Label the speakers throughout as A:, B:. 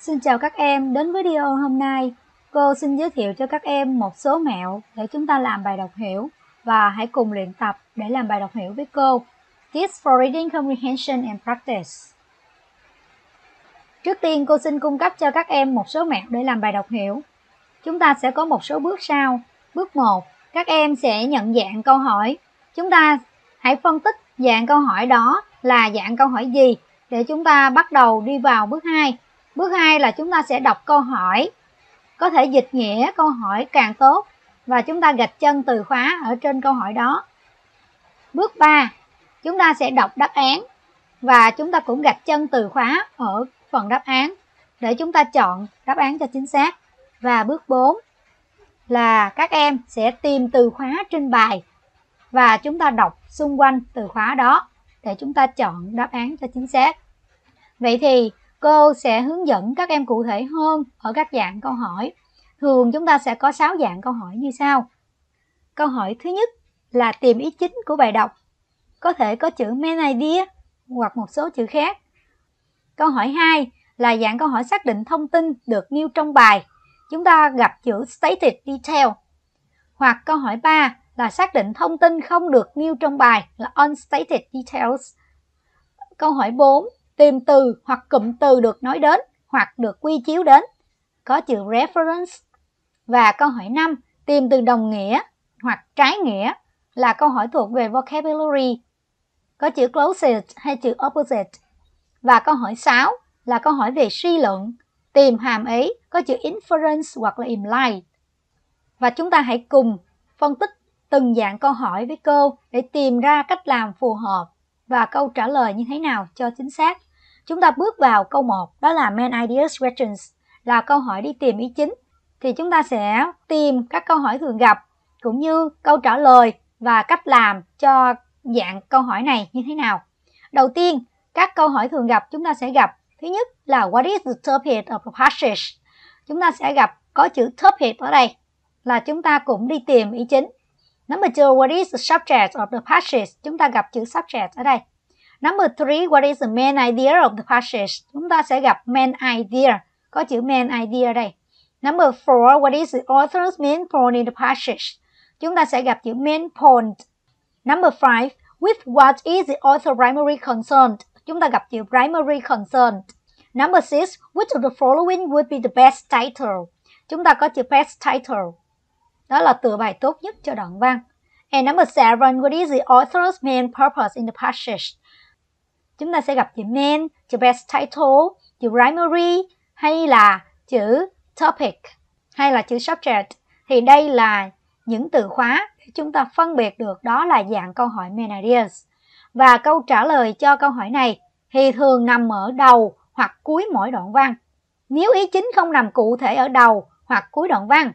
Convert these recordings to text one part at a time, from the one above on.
A: Xin chào các em, đến với video hôm nay, cô xin giới thiệu cho các em một số mẹo để chúng ta làm bài đọc hiểu và hãy cùng luyện tập để làm bài đọc hiểu với cô. Tips for Reading Comprehension and Practice. Trước tiên cô xin cung cấp cho các em một số mẹo để làm bài đọc hiểu. Chúng ta sẽ có một số bước sau. Bước 1, các em sẽ nhận dạng câu hỏi. Chúng ta hãy phân tích dạng câu hỏi đó là dạng câu hỏi gì để chúng ta bắt đầu đi vào bước 2. Bước 2 là chúng ta sẽ đọc câu hỏi, có thể dịch nghĩa câu hỏi càng tốt và chúng ta gạch chân từ khóa ở trên câu hỏi đó. Bước 3, chúng ta sẽ đọc đáp án và chúng ta cũng gạch chân từ khóa ở phần đáp án để chúng ta chọn đáp án cho chính xác. Và bước 4 là các em sẽ tìm từ khóa trên bài và chúng ta đọc xung quanh từ khóa đó để chúng ta chọn đáp án cho chính xác. Vậy thì cô sẽ hướng dẫn các em cụ thể hơn ở các dạng câu hỏi. Thường chúng ta sẽ có 6 dạng câu hỏi như sau. Câu hỏi thứ nhất là tìm ý chính của bài đọc. Có thể có chữ main idea hoặc một số chữ khác. Câu hỏi 2 là dạng câu hỏi xác định thông tin được nêu trong bài. Chúng ta gặp chữ stated detail. Hoặc câu hỏi 3 là xác định thông tin không được nêu trong bài là unstated details. Câu hỏi 4 tìm từ hoặc cụm từ được nói đến hoặc được quy chiếu đến, có chữ reference. Và câu hỏi 5 tìm từ đồng nghĩa hoặc trái nghĩa là câu hỏi thuộc về vocabulary, có chữ closest hay chữ opposite. Và câu hỏi 6 là câu hỏi về suy luận, tìm hàm ý, có chữ inference hoặc là implied. Và chúng ta hãy cùng phân tích từng dạng câu hỏi với cô để tìm ra cách làm phù hợp và câu trả lời như thế nào cho chính xác. Chúng ta bước vào câu 1, đó là main ideas questions, là câu hỏi đi tìm ý chính. Thì chúng ta sẽ tìm các câu hỏi thường gặp, cũng như câu trả lời và cách làm cho dạng câu hỏi này như thế nào. Đầu tiên, các câu hỏi thường gặp chúng ta sẽ gặp. Thứ nhất là what is the topic of the passage? Chúng ta sẽ gặp có chữ topic ở đây, là chúng ta cũng đi tìm ý chính. Number 2, what is the subject of the passage? Chúng ta gặp chữ subject ở đây. Number 3, what is the main idea of the passage? Chúng ta sẽ gặp main idea, có chữ main idea ở đây. Number 4, what is the author's main point in the passage? Chúng ta sẽ gặp chữ main point. Number 5, with what is the author primary concerned? Chúng ta gặp chữ primary concerned. Number 6, which of the following would be the best title? Chúng ta có chữ best title. Đó là tựa bài tốt nhất cho đoạn văn. And number 7, what is the author's main purpose in the passage? Chúng ta sẽ gặp chữ main, chữ best title, chữ primary hay là chữ topic hay là chữ subject. Thì đây là những từ khóa để chúng ta phân biệt được đó là dạng câu hỏi main ideas. Và câu trả lời cho câu hỏi này thì thường nằm ở đầu hoặc cuối mỗi đoạn văn. Nếu ý chính không nằm cụ thể ở đầu hoặc cuối đoạn văn,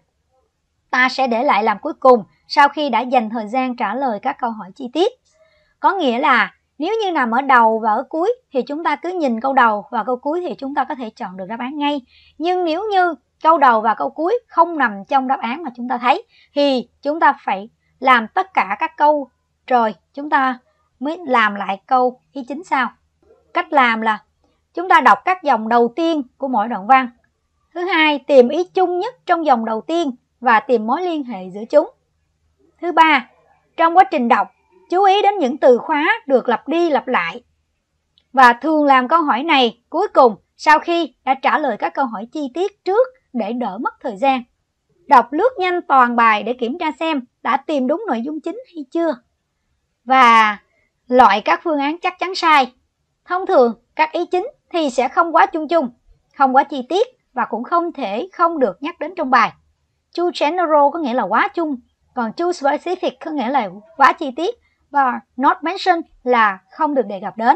A: ta sẽ để lại làm cuối cùng sau khi đã dành thời gian trả lời các câu hỏi chi tiết. Có nghĩa là nếu như nằm ở đầu và ở cuối thì chúng ta cứ nhìn câu đầu và câu cuối thì chúng ta có thể chọn được đáp án ngay. Nhưng nếu như câu đầu và câu cuối không nằm trong đáp án mà chúng ta thấy thì chúng ta phải làm tất cả các câu rồi chúng ta mới làm lại câu ý chính sau. Cách làm là chúng ta đọc các dòng đầu tiên của mỗi đoạn văn. Thứ hai, tìm ý chung nhất trong dòng đầu tiên và tìm mối liên hệ giữa chúng. Thứ ba, trong quá trình đọc, chú ý đến những từ khóa được lặp đi lặp lại. Và thường làm câu hỏi này cuối cùng sau khi đã trả lời các câu hỏi chi tiết trước để đỡ mất thời gian. Đọc lướt nhanh toàn bài để kiểm tra xem đã tìm đúng nội dung chính hay chưa. Và loại các phương án chắc chắn sai. Thông thường, các ý chính thì sẽ không quá chung chung, không quá chi tiết và cũng không được nhắc đến trong bài. Too general có nghĩa là quá chung, còn too specific có nghĩa là quá chi tiết và not mentioned là không được đề cập đến.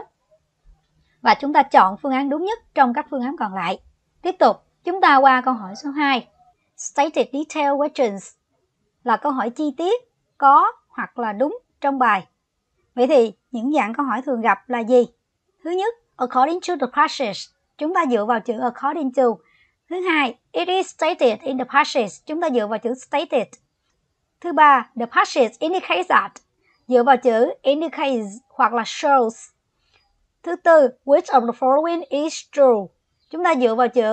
A: Và chúng ta chọn phương án đúng nhất trong các phương án còn lại. Tiếp tục, chúng ta qua câu hỏi số 2. Stated detail questions là câu hỏi chi tiết, có hoặc là đúng trong bài. Vậy thì những dạng câu hỏi thường gặp là gì? Thứ nhất, according to the passage. Chúng ta dựa vào chữ according to. Thứ hai, it is stated in the passage. Chúng ta dựa vào chữ stated. Thứ ba, the passage indicates that. Dựa vào chữ indicates hoặc là shows. Thứ tư, which of the following is true? Chúng ta dựa vào chữ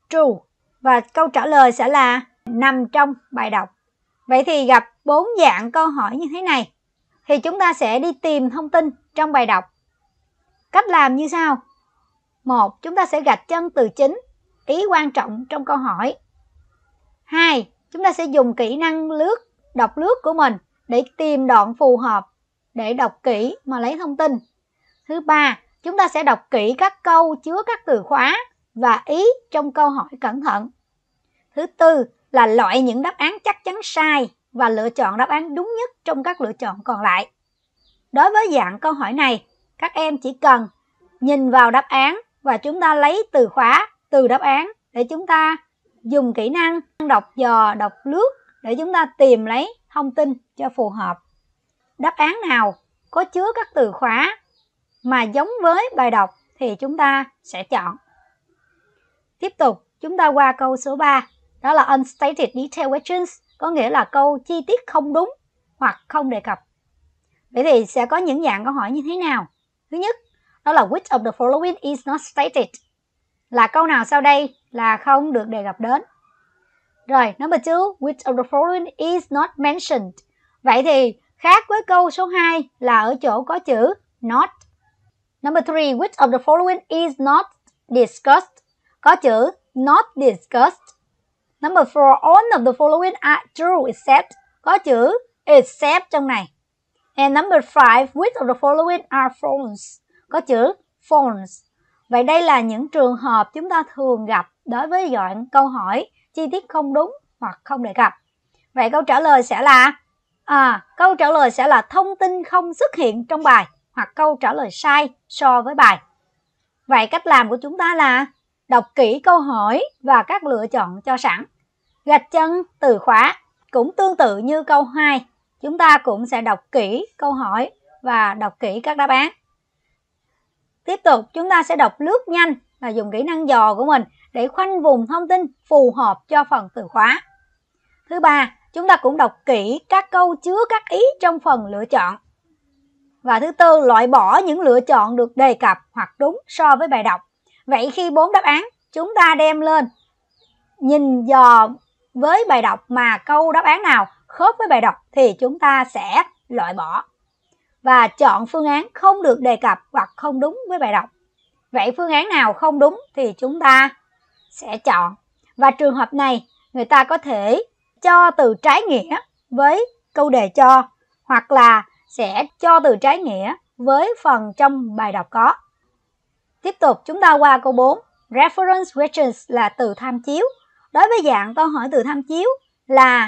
A: true. Và câu trả lời sẽ là nằm trong bài đọc. Vậy thì gặp 4 dạng câu hỏi như thế này thì chúng ta sẽ đi tìm thông tin trong bài đọc. Cách làm như sau. 1. Chúng ta sẽ gạch chân từ chính, ý quan trọng trong câu hỏi. 2. Chúng ta sẽ dùng kỹ năng đọc lướt của mình để tìm đoạn phù hợp, để đọc kỹ mà lấy thông tin. Thứ 3. Chúng ta sẽ đọc kỹ các câu chứa các từ khóa và ý trong câu hỏi cẩn thận. Thứ 4 là loại những đáp án chắc chắn sai và lựa chọn đáp án đúng nhất trong các lựa chọn còn lại. Đối với dạng câu hỏi này, các em chỉ cần nhìn vào đáp án và chúng ta lấy từ khóa từ đáp án để chúng ta dùng kỹ năng đọc dò, đọc lướt để chúng ta tìm lấy thông tin cho phù hợp. Đáp án nào có chứa các từ khóa mà giống với bài đọc thì chúng ta sẽ chọn. Tiếp tục, chúng ta qua câu số 3, đó là unstated detail questions, có nghĩa là câu chi tiết không đúng hoặc không đề cập. Vậy thì sẽ có những dạng câu hỏi như thế nào? Thứ nhất, đó là which of the following is not stated, là câu nào sau đây là không được đề cập đến. Rồi, number 2, which of the following is not mentioned. Vậy thì khác với câu số 2 là ở chỗ có chữ not. Number 3, which of the following is not discussed, có chữ not discussed. Number 4, all of the following are true except, có chữ except trong này. And number 5, which of the following are false, có chữ false. Vậy đây là những trường hợp chúng ta thường gặp đối với dạng câu hỏi chi tiết không đúng hoặc không đề cập. Vậy câu trả lời sẽ là thông tin không xuất hiện trong bài hoặc câu trả lời sai so với bài. Vậy cách làm của chúng ta là đọc kỹ câu hỏi và các lựa chọn cho sẵn. Gạch chân từ khóa cũng tương tự như câu 2. Chúng ta cũng sẽ đọc kỹ câu hỏi và đọc kỹ các đáp án. Tiếp tục, chúng ta sẽ đọc lướt nhanh là dùng kỹ năng dò của mình để khoanh vùng thông tin phù hợp cho phần từ khóa. Thứ 3, chúng ta cũng đọc kỹ các câu chứa các ý trong phần lựa chọn. Và thứ 4, loại bỏ những lựa chọn được đề cập hoặc đúng so với bài đọc. Vậy khi 4 đáp án chúng ta đem lên nhìn dò với bài đọc mà câu đáp án nào khớp với bài đọc thì chúng ta sẽ loại bỏ và chọn phương án không được đề cập hoặc không đúng với bài đọc. Vậy phương án nào không đúng thì chúng ta sẽ chọn. Và trường hợp này người ta có thể cho từ trái nghĩa với câu đề cho, hoặc là sẽ cho từ trái nghĩa với phần trong bài đọc có. Tiếp tục chúng ta qua câu 4. Reference questions là từ tham chiếu. Đối với dạng câu hỏi từ tham chiếu là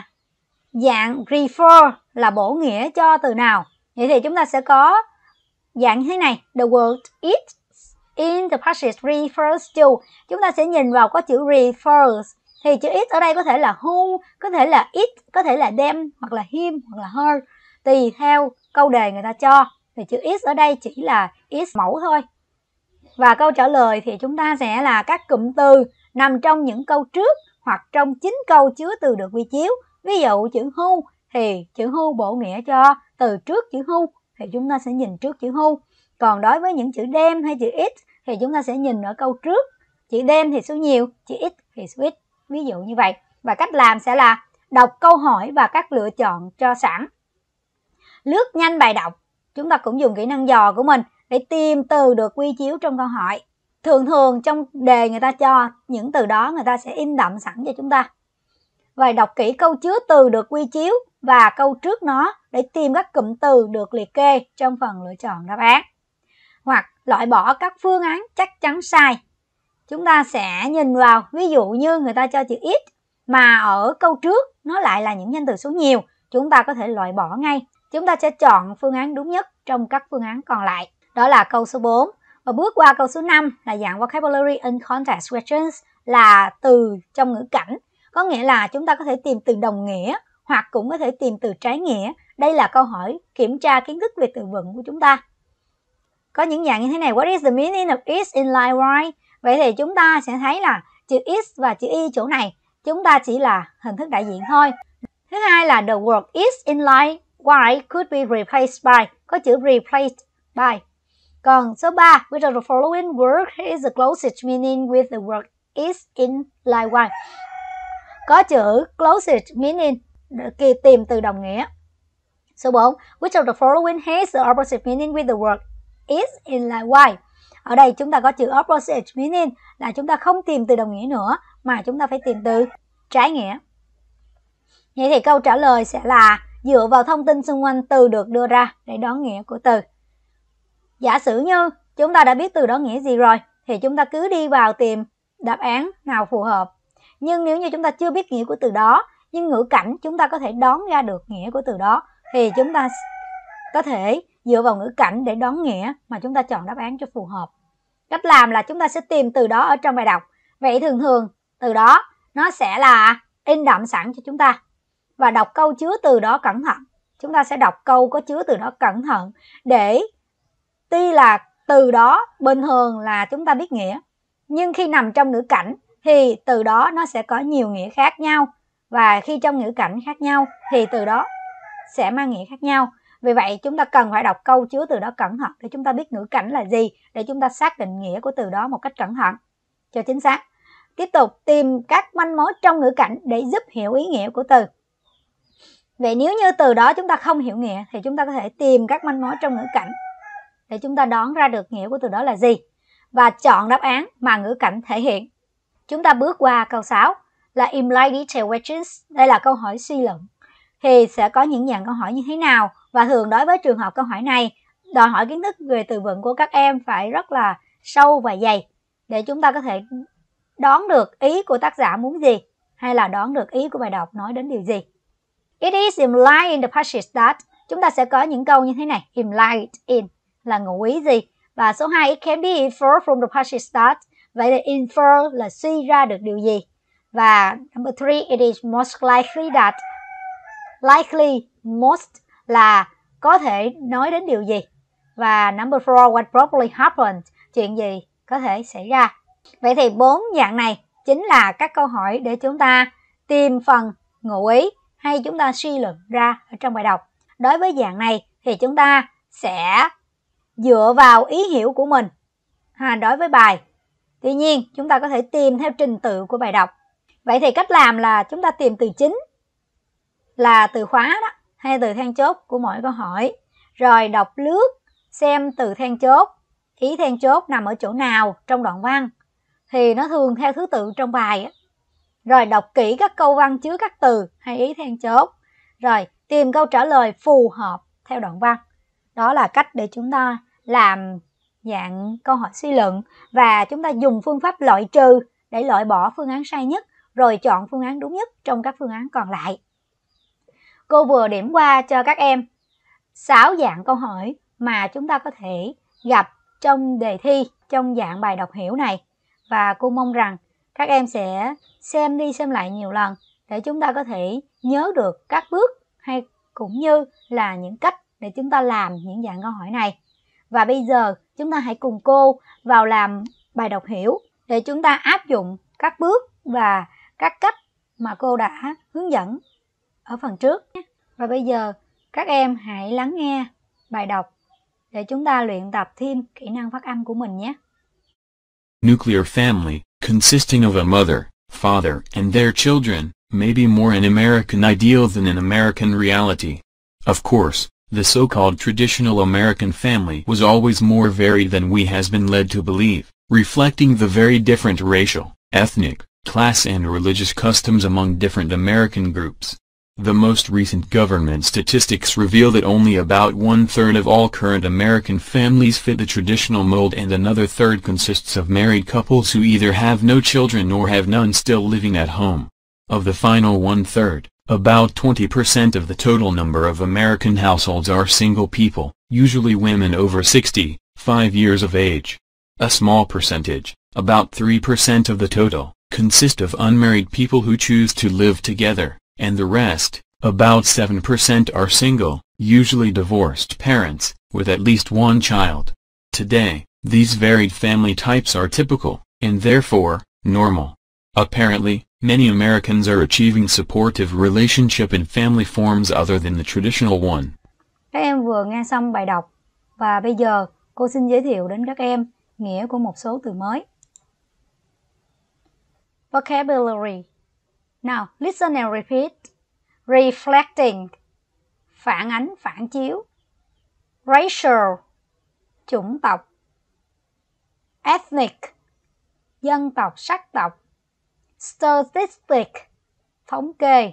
A: dạng refer là bổ nghĩa cho từ nào. Vậy thì chúng ta sẽ có dạng như thế này. The word it in the passage refers to. Chúng ta sẽ nhìn vào có chữ refers. Thì chữ it ở đây có thể là who, có thể là it, có thể là them, hoặc là him, hoặc là her. Tùy theo câu đề người ta cho. Thì chữ it ở đây chỉ là it mẫu thôi. Và câu trả lời thì chúng ta sẽ là các cụm từ nằm trong những câu trước hoặc trong 9 câu chứa từ được quy chiếu. Ví dụ chữ who thì chữ who bổ nghĩa cho từ trước chữ who thì chúng ta sẽ nhìn trước chữ who. Còn đối với những chữ them hay chữ it thì chúng ta sẽ nhìn ở câu trước. Chữ them thì số nhiều, chữ it thì số ít. Ví dụ như vậy. Và cách làm sẽ là đọc câu hỏi và các lựa chọn cho sẵn. Lướt nhanh bài đọc. Chúng ta cũng dùng kỹ năng dò của mình để tìm từ được quy chiếu trong câu hỏi. Thường trong đề người ta cho những từ đó người ta sẽ in đậm sẵn cho chúng ta. Và đọc kỹ câu chứa từ được quy chiếu và câu trước nó để tìm các cụm từ được liệt kê trong phần lựa chọn đáp án. Hoặc loại bỏ các phương án chắc chắn sai. Chúng ta sẽ nhìn vào, ví dụ như người ta cho chữ it mà ở câu trước nó lại là những danh từ số nhiều, chúng ta có thể loại bỏ ngay. Chúng ta sẽ chọn phương án đúng nhất trong các phương án còn lại. Đó là câu số 4. Và bước qua câu số 5 là dạng vocabulary in context questions, là từ trong ngữ cảnh. Có nghĩa là chúng ta có thể tìm từ đồng nghĩa hoặc cũng có thể tìm từ trái nghĩa. Đây là câu hỏi kiểm tra kiến thức về từ vựng của chúng ta. Có những dạng như thế này. What is the meaning of is in line y? Vậy thì chúng ta sẽ thấy là chữ is và chữ y chỗ này chúng ta chỉ là hình thức đại diện thôi. Thứ hai là the word is in line y could be replaced by, có chữ replaced by. Còn số 3, which of the following word is the closest meaning with the word is in likewise. Có chữ closest meaning tìm từ đồng nghĩa. Số 4. Which of the following has the opposite meaning with the word is in likewise? Ở đây chúng ta có chữ opposite meaning là chúng ta không tìm từ đồng nghĩa nữa mà chúng ta phải tìm từ trái nghĩa. Vậy thì câu trả lời sẽ là dựa vào thông tin xung quanh từ được đưa ra để đoán nghĩa của từ. Giả sử như chúng ta đã biết từ đó nghĩa gì rồi thì chúng ta cứ đi vào tìm đáp án nào phù hợp. Nhưng nếu như chúng ta chưa biết nghĩa của từ đó nhưng ngữ cảnh chúng ta có thể đoán ra được nghĩa của từ đó thì chúng ta có thể dựa vào ngữ cảnh để đoán nghĩa mà chúng ta chọn đáp án cho phù hợp. Cách làm là chúng ta sẽ tìm từ đó ở trong bài đọc. Vậy thường từ đó nó sẽ là in đậm sẵn cho chúng ta. Và đọc câu chứa từ đó cẩn thận. Chúng ta sẽ đọc câu có chứa từ đó cẩn thận để tuy là từ đó bình thường là chúng ta biết nghĩa, nhưng khi nằm trong ngữ cảnh thì từ đó nó sẽ có nhiều nghĩa khác nhau. Và khi trong ngữ cảnh khác nhau thì từ đó sẽ mang nghĩa khác nhau. Vì vậy chúng ta cần phải đọc câu chứa từ đó cẩn thận để chúng ta biết ngữ cảnh là gì, để chúng ta xác định nghĩa của từ đó một cách cẩn thận cho chính xác. Tiếp tục tìm các manh mối trong ngữ cảnh để giúp hiểu ý nghĩa của từ. Vậy nếu như từ đó chúng ta không hiểu nghĩa thì chúng ta có thể tìm các manh mối trong ngữ cảnh để chúng ta đoán ra được nghĩa của từ đó là gì và chọn đáp án mà ngữ cảnh thể hiện. Chúng ta bước qua câu 6 là Implied Detail Questions. Đây là câu hỏi suy luận. Thì sẽ có những dạng câu hỏi như thế nào? Và thường đối với trường hợp câu hỏi này, đòi hỏi kiến thức về từ vựng của các em phải rất là sâu và dày để chúng ta có thể đoán được ý của tác giả muốn gì hay là đoán được ý của bài đọc nói đến điều gì. It is implied in the passage that. Chúng ta sẽ có những câu như thế này. Implied in là ngụ ý gì? Và số 2, it can be inferred from the passage that. Vậy là infer là suy ra được điều gì? Và number 3, it is most likely that. Likely, most là có thể nói đến điều gì? Và number 4, what probably happened. Chuyện gì có thể xảy ra? Vậy thì 4 dạng này chính là các câu hỏi để chúng ta tìm phần ngụ ý hay chúng ta suy luận ra ở trong bài đọc. Đối với dạng này thì chúng ta sẽ dựa vào ý hiểu của mình đối với bài. Tuy nhiên chúng ta có thể tìm theo trình tự của bài đọc. Vậy thì cách làm là chúng ta tìm từ chính là từ khóa đó hay từ then chốt của mỗi câu hỏi. Rồi đọc lướt xem từ then chốt, ý then chốt nằm ở chỗ nào trong đoạn văn. Thì nó thường theo thứ tự trong bài á. Rồi đọc kỹ các câu văn chứa các từ hay ý then chốt. Rồi tìm câu trả lời phù hợp theo đoạn văn. Đó là cách để chúng ta làm dạng câu hỏi suy luận. Và chúng ta dùng phương pháp loại trừ để loại bỏ phương án sai nhất. Rồi chọn phương án đúng nhất trong các phương án còn lại. Cô vừa điểm qua cho các em 6 dạng câu hỏi mà chúng ta có thể gặp trong đề thi, trong dạng bài đọc hiểu này. Và cô mong rằng các em sẽ xem đi xem lại nhiều lần để chúng ta có thể nhớ được các bước hay cũng như là những cách để chúng ta làm những dạng câu hỏi này. Và bây giờ chúng ta hãy cùng cô vào làm bài đọc hiểu để chúng ta áp dụng các bước và các cách mà cô đã hướng dẫn ở phần trước. Và bây giờ các em hãy lắng nghe bài đọc để chúng ta luyện tập thêm kỹ năng phát âm của mình nhé.
B: Nuclear family, consisting of a mother, father, and their children, may be more an American ideal than an American reality. Of course, the so-called traditional American family was always more varied than we has been led to believe, reflecting the very different racial, ethnic, class and religious customs among different American groups. The most recent government statistics reveal that only about 1/3 of all current American families fit the traditional mold, and another third consists of married couples who either have no children or have none still living at home. Of the final 1/3, about 20% of the total number of American households are single people, usually women over 65 years of age. A small percentage, about 3% of the total, consist of unmarried people who choose to live together, and the rest, about 7% are single, usually divorced parents, with at least one child. Today, these varied family types are typical, and therefore, normal. Apparently, many Americans are achieving supportive relationship in family forms other than the traditional one.
A: Các em vừa nghe xong bài đọc, và bây giờ cô xin giới thiệu đến các em nghĩa của một số từ mới. vocabulary. Now, listen and repeat. Reflecting, phản ánh, phản chiếu. Racial, chủng tộc. Ethnic, dân tộc, sắc tộc. Statistic, thống kê.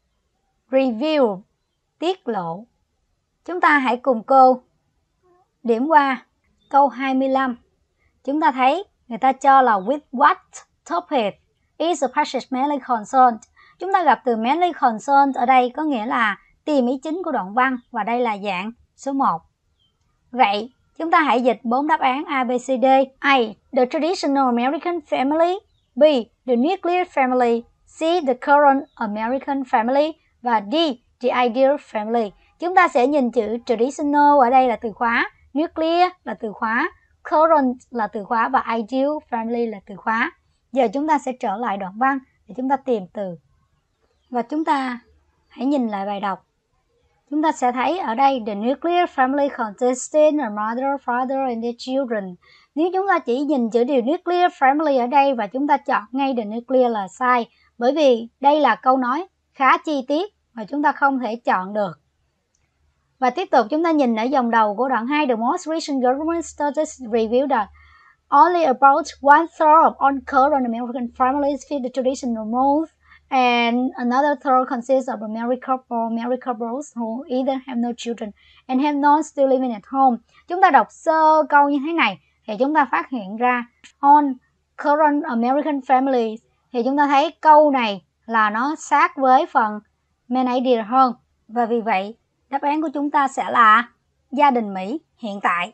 A: Review, tiết lộ. Chúng ta hãy cùng cô điểm qua câu 25. Chúng ta thấy người ta cho là with what topic is the passage mainly concerned. Chúng ta gặp từ mainly concerned ở đây có nghĩa là tìm ý chính của đoạn văn, và đây là dạng số 1. Vậy chúng ta hãy dịch 4 đáp án A, B, C, D. A. The traditional American family. B. The nuclear family. C. The current American family. Và D. The ideal family. Chúng ta sẽ nhìn chữ traditional ở đây là từ khóa, nuclear là từ khóa, current là từ khóa và ideal family là từ khóa. Giờ chúng ta sẽ trở lại đoạn văn để chúng ta tìm từ. Và chúng ta hãy nhìn lại bài đọc. Chúng ta sẽ thấy ở đây the nuclear family consisting of mother, father and their children. Nếu chúng ta chỉ nhìn chữ điều nuclear family ở đây và chúng ta chọn ngay the nuclear là sai, bởi vì đây là câu nói khá chi tiết và chúng ta không thể chọn được. Và tiếp tục chúng ta nhìn ở dòng đầu của đoạn 2. The most recent government studies revealed that only about 1/3 of all current American families fit the traditional mold, and another third consists of married couples who either have no children and have none still living at home. Chúng ta đọc sơ câu như thế này thì chúng ta phát hiện ra on current American families thì chúng ta thấy câu này là nó sát với phần main idea hơn, và vì vậy đáp án của chúng ta sẽ là gia đình Mỹ hiện tại.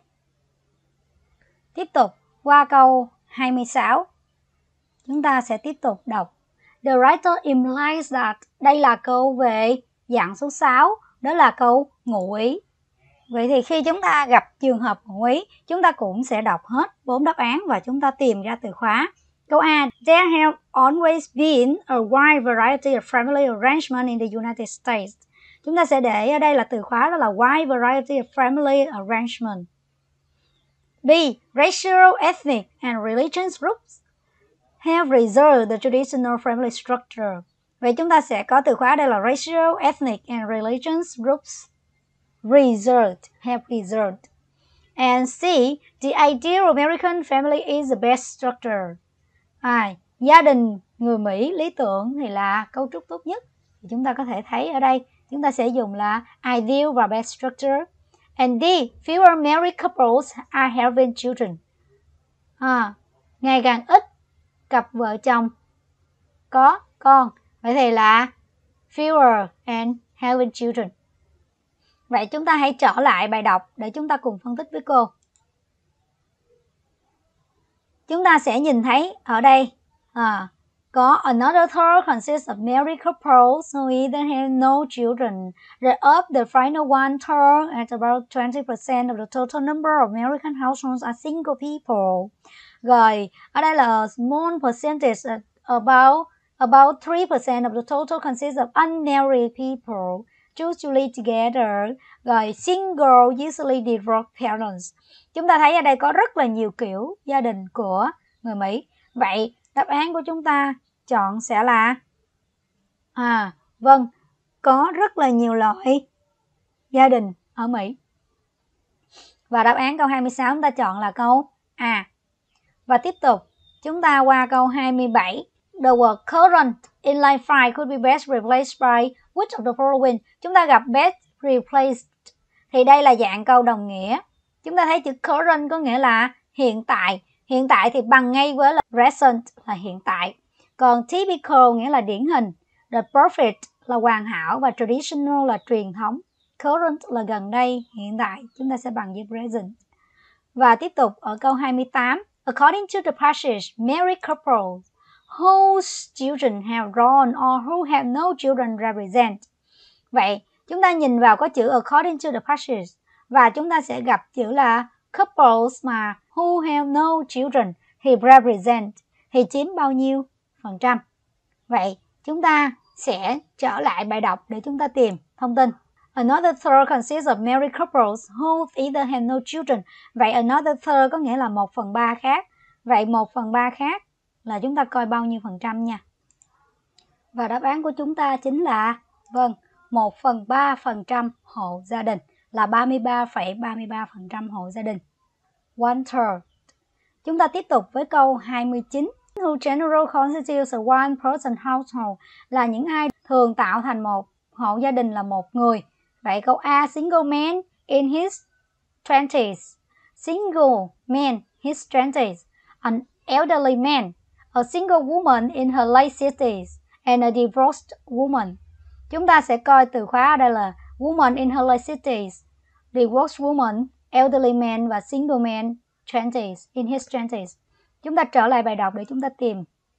A: Tiếp tục qua câu 26. Chúng ta sẽ tiếp tục đọc. The writer implies that. Đây là câu về dạng số 6, đó là câu ngụ ý. Vậy thì khi chúng ta gặp trường hợp ngụ ý, chúng ta cũng sẽ đọc hết 4 đáp án và chúng ta tìm ra từ khóa. Câu A. There have always been a wide variety of family arrangement in the United States. Chúng ta sẽ để ở đây là từ khóa, đó là wide variety of family arrangement. B. Racial, ethnic and religious groups have reserved the traditional family structure. Vậy chúng ta sẽ có từ khóa đây là racial, ethnic and religious groups have reserved. And C. The ideal American family is the best structure. Gia đình người Mỹ lý tưởng thì là cấu trúc tốt nhất. Thì chúng ta có thể thấy ở đây chúng ta sẽ dùng là ideal và best structure. And D. Fewer married couples are having children. Ngày càng ít cặp vợ chồng có con. Vậy thì là fewer and having children. Vậy chúng ta hãy trở lại bài đọc để chúng ta cùng phân tích với cô. Chúng ta sẽ nhìn thấy ở đây có another third consists of married couples who either have no children. The the final one third at about 20% of the total number of American households are single people. Rồi, ở đây là small percentage, about 3% of the total consists of unmarried people, usually together. Rồi, single, usually divorced parents. Chúng ta thấy ở đây có rất là nhiều kiểu gia đình của người Mỹ. Vậy, đáp án của chúng ta chọn sẽ là vâng, có rất là nhiều loại gia đình ở Mỹ. Và đáp án câu 26 chúng ta chọn là câu A. Và tiếp tục, chúng ta qua câu 27. The word current in line 5 could be best replaced by which of the following? Chúng ta gặp best replaced thì đây là dạng câu đồng nghĩa. Chúng ta thấy chữ current có nghĩa là hiện tại. Hiện tại thì bằng ngay với là present là hiện tại. Còn typical nghĩa là điển hình. The perfect là hoàn hảo và traditional là truyền thống. Current là gần đây, hiện tại. Chúng ta sẽ bằng với present. Và tiếp tục ở câu 28. According to the passage, married couples whose children have grown or who have no children represent. Vậy, chúng ta nhìn vào có chữ according to the passage và chúng ta sẽ gặp chữ là couples mà who have no children thì represent thì chiếm bao nhiêu phần trăm. Vậy, chúng ta sẽ trở lại bài đọc để chúng ta tìm thông tin. Another third consists of married couples who either have no children. Vậy another third có nghĩa là 1/3 khác. Vậy 1/3 khác là chúng ta coi bao nhiêu phần trăm nha. Và đáp án của chúng ta chính là 1/3% hộ gia đình, là 33,33% hộ gia đình. 1/3. Chúng ta tiếp tục với câu 29. Who generally constitutes a one-person household, là những ai thường tạo thành một hộ gia đình là một người. Vậy câu A, single man in his 20s. Single man his 20s. An elderly man. A single woman in her late 60s. And a divorced woman. Chúng ta sẽ coi từ khóa ở đây là woman in her late 60s, divorced woman, elderly man và single man 20s, in his 20s. Chúng ta trở lại bài đọc để chúng ta tìm.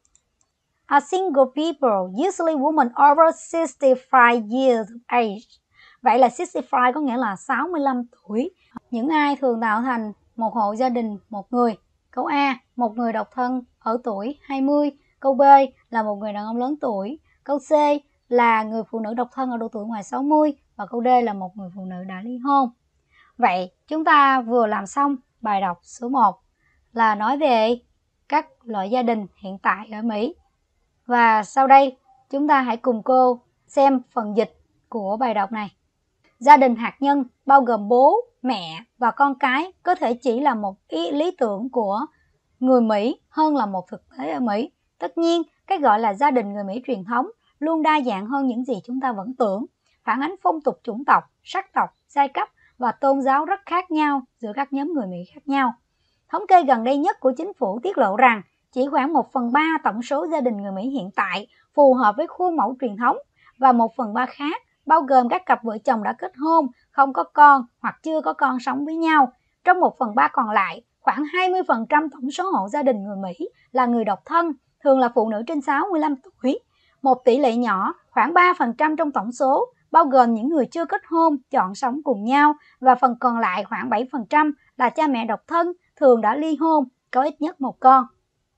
A: A single people, usually women over 65 years of age. Vậy là 65 có nghĩa là 65 tuổi. Những ai thường tạo thành một hộ gia đình một người. Câu A, một người độc thân ở tuổi 20. Câu B là một người đàn ông lớn tuổi. Câu C là người phụ nữ độc thân ở độ tuổi ngoài 60. Và câu D là một người phụ nữ đã ly hôn. Vậy chúng ta vừa làm xong bài đọc số 1 là nói về các loại gia đình hiện tại ở Mỹ. Và sau đây chúng ta hãy cùng cô xem phần dịch của bài đọc này. Gia đình hạt nhân bao gồm bố, mẹ và con cái có thể chỉ là một lý tưởng của người Mỹ hơn là một thực tế ở Mỹ. Tất nhiên, cái gọi là gia đình người Mỹ truyền thống luôn đa dạng hơn những gì chúng ta vẫn tưởng, phản ánh phong tục chủng tộc, sắc tộc, giai cấp và tôn giáo rất khác nhau giữa các nhóm người Mỹ khác nhau. Thống kê gần đây nhất của chính phủ tiết lộ rằng chỉ khoảng 1/3 tổng số gia đình người Mỹ hiện tại phù hợp với khuôn mẫu truyền thống và 1/3 khác bao gồm các cặp vợ chồng đã kết hôn, không có con hoặc chưa có con sống với nhau. Trong 1/3 còn lại, khoảng 20% tổng số hộ gia đình người Mỹ là người độc thân, thường là phụ nữ trên 65 tuổi. Một tỷ lệ nhỏ, khoảng 3% trong tổng số, bao gồm những người chưa kết hôn, chọn sống cùng nhau, và phần còn lại khoảng 7% là cha mẹ độc thân, thường đã ly hôn, có ít nhất một con.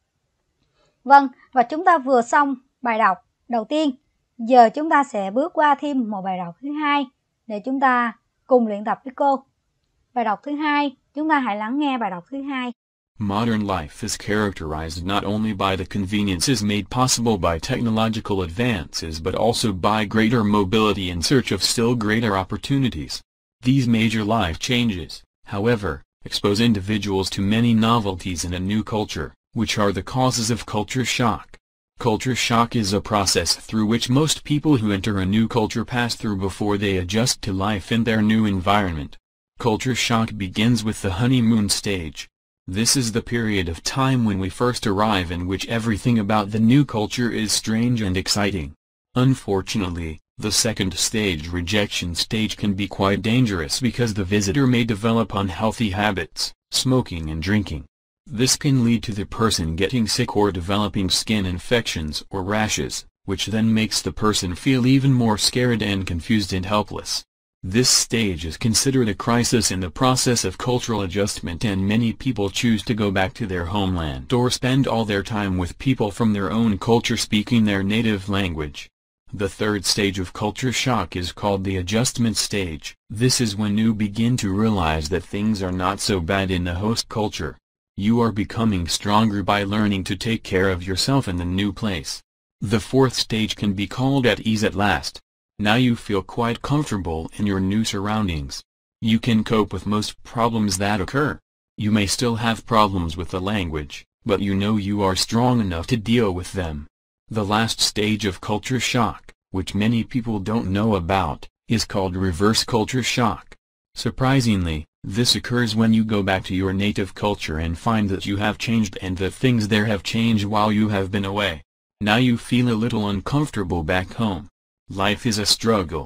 A: Vâng, và chúng ta vừa xong bài đọc đầu tiên. Giờ chúng ta sẽ bước qua thêm một bài đọc thứ hai để chúng ta cùng luyện tập với cô. Bài đọc thứ hai, chúng ta hãy lắng nghe bài đọc thứ hai.
B: Modern life is characterized not only by the conveniences made possible by technological advances but also by greater mobility in search of still greater opportunities. These major life changes, however, expose individuals to many novelties in a new culture, which are the causes of culture shock. Culture shock is a process through which most people who enter a new culture pass through before they adjust to life in their new environment. Culture shock begins with the honeymoon stage. This is the period of time when we first arrive in which everything about the new culture is strange and exciting. Unfortunately, the second stage, rejection stage, can be quite dangerous because the visitor may develop unhealthy habits, smoking and drinking. This can lead to the person getting sick or developing skin infections or rashes, which then makes the person feel even more scared and confused and helpless. This stage is considered a crisis in the process of cultural adjustment, and many people choose to go back to their homeland or spend all their time with people from their own culture speaking their native language. The third stage of culture shock is called the adjustment stage. This is when you begin to realize that things are not so bad in the host culture. You are becoming stronger by learning to take care of yourself in the new place. The fourth stage can be called at ease at last. Now you feel quite comfortable in your new surroundings. You can cope with most problems that occur. You may still have problems with the language, but you know you are strong enough to deal with them. The last stage of culture shock, which many people don't know about, is called reverse culture shock. Surprisingly, this occurs when you go back to your native culture and find that you have changed and that things there have changed while you have been away. Now you feel a little uncomfortable back home. Life is a struggle.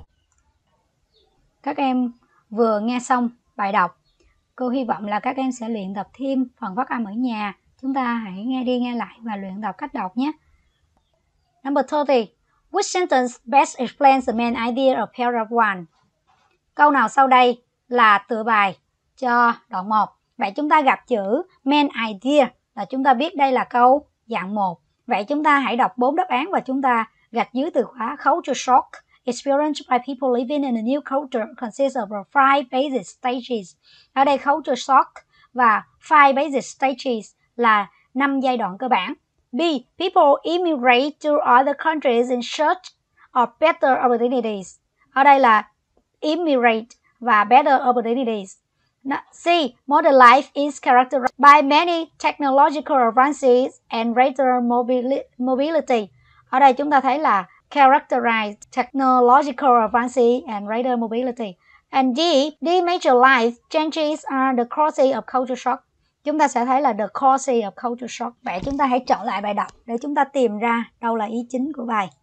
A: Các em vừa nghe xong bài đọc. Cô hy vọng là các em sẽ luyện tập thêm phần phát âm ở nhà. Chúng ta hãy nghe đi nghe lại và luyện tập cách đọc nhé. Number 30. Which sentence best explains the main idea of paragraph 1? Câu nào sau đây là tựa bài cho đoạn 1? Vậy chúng ta gặp chữ main idea là chúng ta biết đây là câu dạng 1. Vậy chúng ta hãy đọc 4 đáp án và chúng ta gạch dưới từ khóa culture shock experienced by people living in a new culture consists of 5 basic stages. Ở đây culture shock và 5 basic stages là 5 giai đoạn cơ bản. B. People immigrate to other countries in search of better opportunities. Ở đây là immigrate và better opportunities. C. Modern life is characterized by many technological advances and greater mobility. Ở đây chúng ta thấy là characterized technological advances and greater mobility. And D. The major life changes are the cause of culture shock. Chúng ta sẽ thấy là the cause of culture shock. Vậy chúng ta hãy trở lại bài đọc để chúng ta tìm ra đâu là ý chính của bài.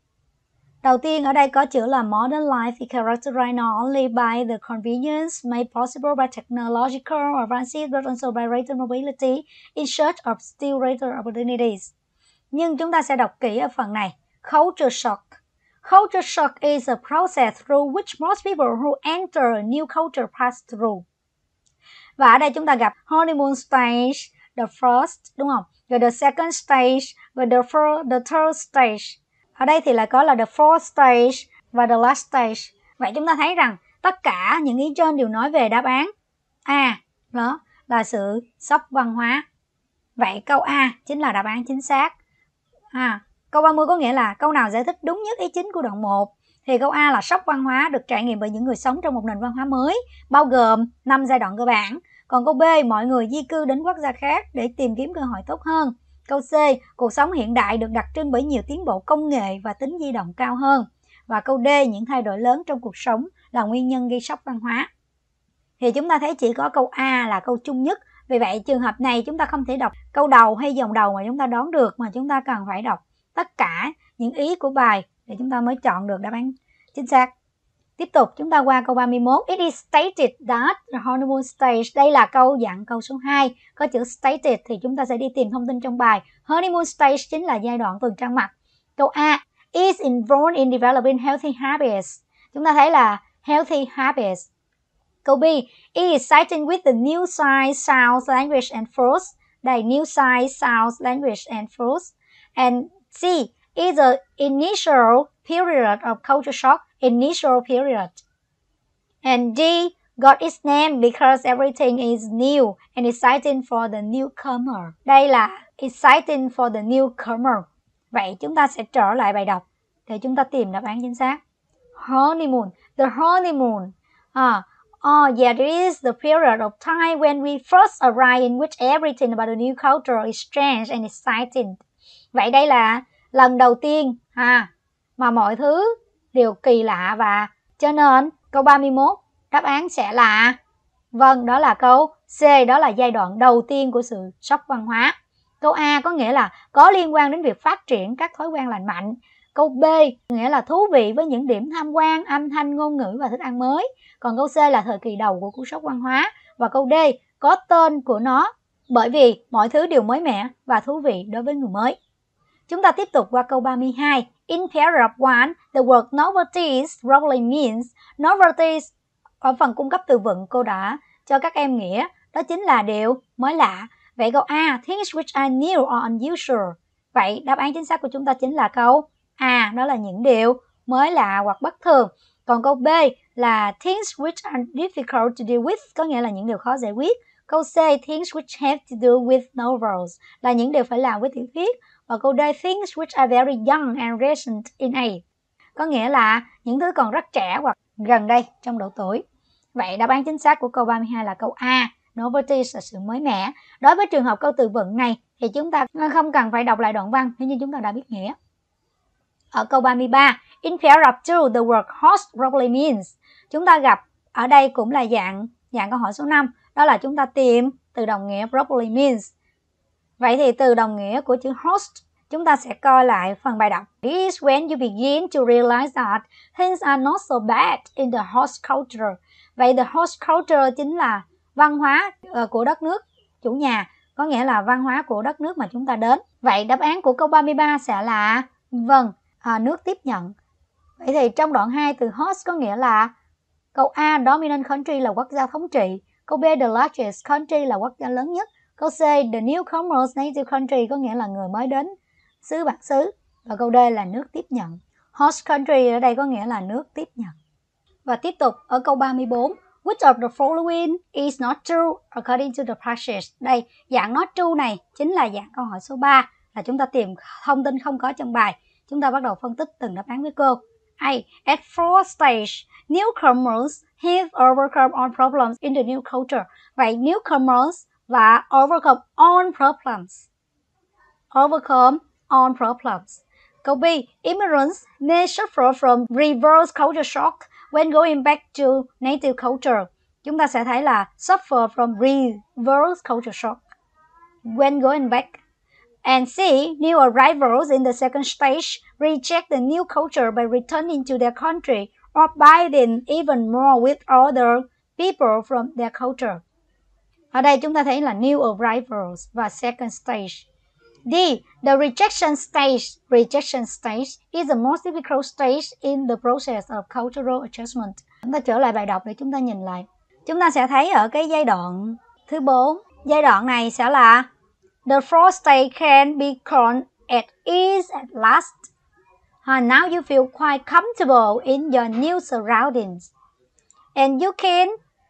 A: Đầu tiên ở đây có chữ là modern life is characterized not only by the convenience made possible by technological advances but also by greater mobility in search of still greater opportunities. Nhưng chúng ta sẽ đọc kỹ ở phần này. Culture shock. Culture shock is a process through which most people who enter a new culture pass through. Và ở đây chúng ta gặp honeymoon stage, the first, đúng không? Rồi the second stage, và the third stage. Ở đây thì lại có là the fourth stage và the last stage. Vậy chúng ta thấy rằng tất cả những ý trên đều nói về đáp án A, đó là sự sốc văn hóa. Vậy câu A chính là đáp án chính xác. Câu 30 có nghĩa là câu nào giải thích đúng nhất ý chính của đoạn 1. Thì câu A là sốc văn hóa được trải nghiệm bởi những người sống trong một nền văn hóa mới, bao gồm 5 giai đoạn cơ bản. Còn câu B, mọi người di cư đến quốc gia khác để tìm kiếm cơ hội tốt hơn. Câu C, cuộc sống hiện đại được đặc trưng bởi nhiều tiến bộ công nghệ và tính di động cao hơn. Và câu D, những thay đổi lớn trong cuộc sống là nguyên nhân gây sốc văn hóa. Thì chúng ta thấy chỉ có câu A là câu chung nhất. Vì vậy trường hợp này chúng ta không thể đọc câu đầu hay dòng đầu mà chúng ta đoán được, mà chúng ta cần phải đọc tất cả những ý của bài để chúng ta mới chọn được đáp án chính xác. Tiếp tục chúng ta qua câu 31. It is stated that the honeymoon stage. Đây là câu dạng câu số 2. Có chữ stated thì chúng ta sẽ đi tìm thông tin trong bài. Honeymoon stage chính là giai đoạn tuần trăng mật. Câu A. Is involved in developing healthy habits. Chúng ta thấy là healthy habits. Câu B. It is citing with the new size, sounds, language and fruits. Đây, new size, sounds, language and fruits. And C. Is the initial period of culture shock. Initial period. And D. Got its name because everything is new and exciting for the newcomer. Đây là exciting for the newcomer. Vậy chúng ta sẽ trở lại bài đọc để chúng ta tìm đáp án chính xác. Honeymoon. The honeymoon. Yeah, there is the period of time when we first arrive in which everything about the new culture is strange and exciting. Vậy đây là lần đầu tiên mà mọi thứ đều kỳ lạ, và cho nên câu 31 đáp án sẽ là vâng, đó là câu C, đó là giai đoạn đầu tiên của sự sốc văn hóa. Câu A có nghĩa là có liên quan đến việc phát triển các thói quen lành mạnh. Câu B nghĩa là thú vị với những điểm tham quan, âm thanh, ngôn ngữ và thức ăn mới. Còn câu C là thời kỳ đầu của cú sốc văn hóa. Và câu D có tên của nó bởi vì mọi thứ đều mới mẻ và thú vị đối với người mới. Chúng ta tiếp tục qua câu 32. In paragraph 1, the word novelties probably means novelties. Ở phần cung cấp từ vựng cô đã cho các em nghĩa đó chính là điều mới lạ. Vậy câu A, things which are new or unusual. Vậy đáp án chính xác của chúng ta chính là câu A, đó là những điều mới lạ hoặc bất thường. Còn câu B là things which are difficult to deal with, có nghĩa là những điều khó giải quyết. Câu C, things which have to do with novels, là những điều phải làm với tiểu thuyết. Và câu D, things which are very young and recent in age, có nghĩa là những thứ còn rất trẻ hoặc gần đây trong độ tuổi. Vậy đáp án chính xác của câu 32 là câu A, novelties là sự mới mẻ. Đối với trường hợp câu từ vựng này thì chúng ta không cần phải đọc lại đoạn văn nếu như chúng ta đã biết nghĩa. Ở câu 33, in paragraph 2, the word host probably means. Chúng ta gặp ở đây cũng là dạng câu hỏi số 5, đó là chúng ta tìm từ đồng nghĩa probably means. Vậy thì từ đồng nghĩa của chữ host, chúng ta sẽ coi lại phần bài đọc. This is when you begin to realize that things are not so bad in the host culture. Vậy the host culture chính là văn hóa của đất nước chủ nhà, có nghĩa là văn hóa của đất nước mà chúng ta đến. Vậy đáp án của câu 33 sẽ là vâng, nước tiếp nhận. Vậy thì trong đoạn 2 từ host có nghĩa là câu A, dominant country là quốc gia thống trị. Câu B, the largest country là quốc gia lớn nhất. Câu C, the newcomers native country có nghĩa là người mới đến xứ bản xứ. Và câu D là nước tiếp nhận. Host country ở đây có nghĩa là nước tiếp nhận. Và tiếp tục ở câu 34. Which of the following is not true according to the passage? Đây, dạng not true này chính là dạng câu hỏi số 3. là chúng ta tìm thông tin không có trong bài. Chúng ta bắt đầu phân tích từng đáp án với cô. A. At fourth stage, newcomers have overcome all problems in the new culture. Vậy newcomers và overcome all problems. Overcome all problems. Câu B. Immigrants may suffer from reverse culture shock when going back to native culture. Chúng ta sẽ thấy là suffer from reverse culture shock when going back. And C. New arrivals in the second stage reject the new culture by returning to their country or binding even more with other people from their culture. Ở đây chúng ta thấy là new arrivals và second stage. D. The rejection stage is the most difficult stage in the process of cultural adjustment. Chúng ta trở lại bài đọc để chúng ta nhìn lại. Chúng ta sẽ thấy ở cái giai đoạn thứ 4, giai đoạn này sẽ là the fourth stage can be called at ease at last. Now you feel quite comfortable in your new surroundings. And you can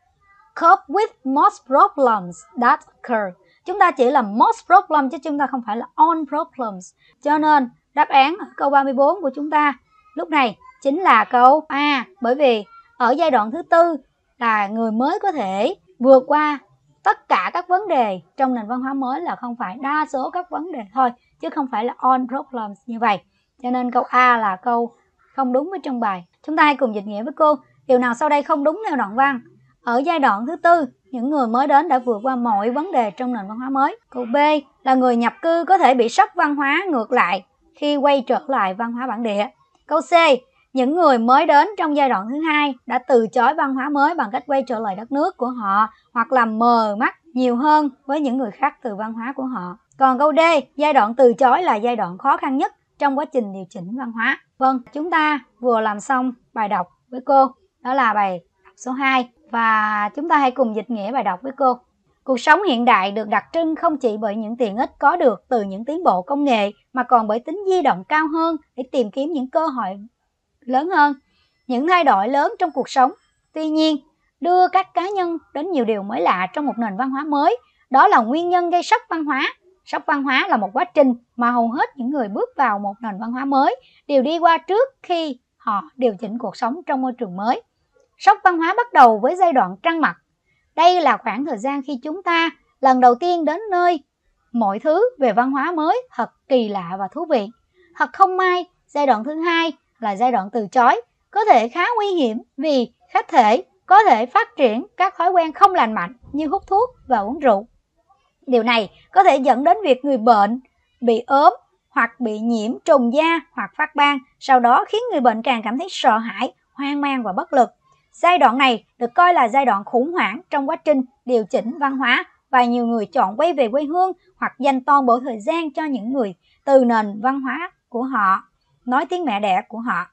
A: cope with most problems that occur. Chúng ta chỉ là most problem chứ chúng ta không phải là all problems. Cho nên đáp án ở câu 34 của chúng ta lúc này chính là câu A. Bởi vì ở giai đoạn thứ 4 là người mới có thể vượt qua tất cả các vấn đề trong nền văn hóa mới, là không phải đa số các vấn đề thôi, chứ không phải là all problems như vậy. Cho nên câu A là câu không đúng với trong bài. Chúng ta hãy cùng dịch nghĩa với cô. Điều nào sau đây không đúng theo đoạn văn? Ở giai đoạn thứ 4, những người mới đến đã vượt qua mọi vấn đề trong nền văn hóa mới. Câu B là người nhập cư có thể bị sốc văn hóa ngược lại khi quay trở lại văn hóa bản địa. Câu C, những người mới đến trong giai đoạn thứ 2 đã từ chối văn hóa mới bằng cách quay trở lại đất nước của họ hoặc làm mờ mắt nhiều hơn với những người khác từ văn hóa của họ. Còn câu D, giai đoạn từ chối là giai đoạn khó khăn nhất trong quá trình điều chỉnh văn hóa. Vâng, chúng ta vừa làm xong bài đọc với cô, đó là bài đọc số 2. Và chúng ta hãy cùng dịch nghĩa bài đọc với cô. Cuộc sống hiện đại được đặc trưng không chỉ bởi những tiện ích có được từ những tiến bộ công nghệ mà còn bởi tính di động cao hơn để tìm kiếm những cơ hội lớn hơn, những thay đổi lớn trong cuộc sống. Tuy nhiên, đưa các cá nhân đến nhiều điều mới lạ trong một nền văn hóa mới, đó là nguyên nhân gây sốc văn hóa. Sốc văn hóa là một quá trình mà hầu hết những người bước vào một nền văn hóa mới đều đi qua trước khi họ điều chỉnh cuộc sống trong môi trường mới. Sốc văn hóa bắt đầu với giai đoạn trăng mật. Đây là khoảng thời gian khi chúng ta lần đầu tiên đến nơi mọi thứ về văn hóa mới thật kỳ lạ và thú vị. Thật không may, giai đoạn thứ 2 là giai đoạn từ chối, có thể khá nguy hiểm vì khách thể có thể phát triển các thói quen không lành mạnh như hút thuốc và uống rượu. Điều này có thể dẫn đến việc người bệnh bị ốm hoặc bị nhiễm trùng da hoặc phát ban, sau đó khiến người bệnh càng cảm thấy sợ hãi, hoang mang và bất lực. Giai đoạn này được coi là giai đoạn khủng hoảng trong quá trình điều chỉnh văn hóa và nhiều người chọn quay về quê hương hoặc dành toàn bộ thời gian cho những người từ nền văn hóa của họ, nói tiếng mẹ đẻ của họ.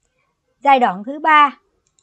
A: Giai đoạn thứ 3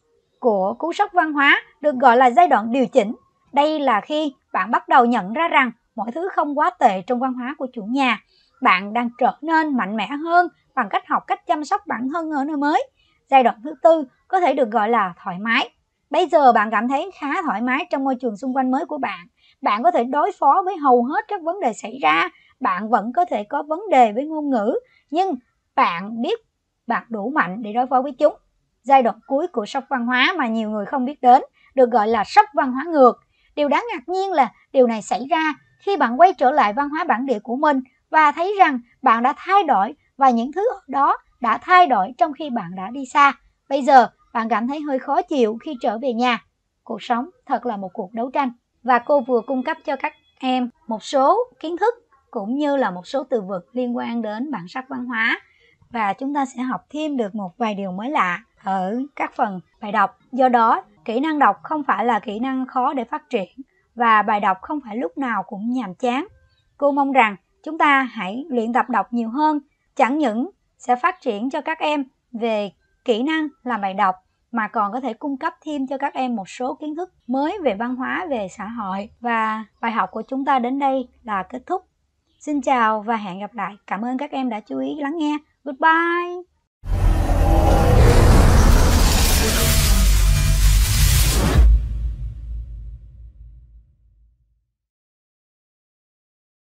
A: của cú sốc văn hóa được gọi là giai đoạn điều chỉnh. Đây là khi bạn bắt đầu nhận ra rằng mọi thứ không quá tệ trong văn hóa của chủ nhà. Bạn đang trở nên mạnh mẽ hơn bằng cách học cách chăm sóc bản thân ở nơi mới. Giai đoạn thứ 4 có thể được gọi là thoải mái. Bây giờ bạn cảm thấy khá thoải mái trong môi trường xung quanh mới của bạn. Bạn có thể đối phó với hầu hết các vấn đề xảy ra. Bạn vẫn có thể có vấn đề với ngôn ngữ, nhưng bạn biết bạn đủ mạnh để đối phó với chúng. Giai đoạn cuối của sốc văn hóa mà nhiều người không biết đến được gọi là sốc văn hóa ngược. Điều đáng ngạc nhiên là điều này xảy ra khi bạn quay trở lại văn hóa bản địa của mình và thấy rằng bạn đã thay đổi và những thứ đó đã thay đổi trong khi bạn đã đi xa. Bây giờ bạn cảm thấy hơi khó chịu khi trở về nhà. Cuộc sống thật là một cuộc đấu tranh. Và cô vừa cung cấp cho các em một số kiến thức cũng như là một số từ vựng liên quan đến bản sắc văn hóa. Và chúng ta sẽ học thêm được một vài điều mới lạ ở các phần bài đọc. Do đó, kỹ năng đọc không phải là kỹ năng khó để phát triển và bài đọc không phải lúc nào cũng nhàm chán. Cô mong rằng chúng ta hãy luyện tập đọc nhiều hơn, chẳng những sẽ phát triển cho các em về kỹ năng làm bài đọc mà còn có thể cung cấp thêm cho các em một số kiến thức mới về văn hóa, về xã hội. Và bài học của chúng ta đến đây là kết thúc. Xin chào và hẹn gặp lại. Cảm ơn các em đã chú ý lắng nghe. Goodbye!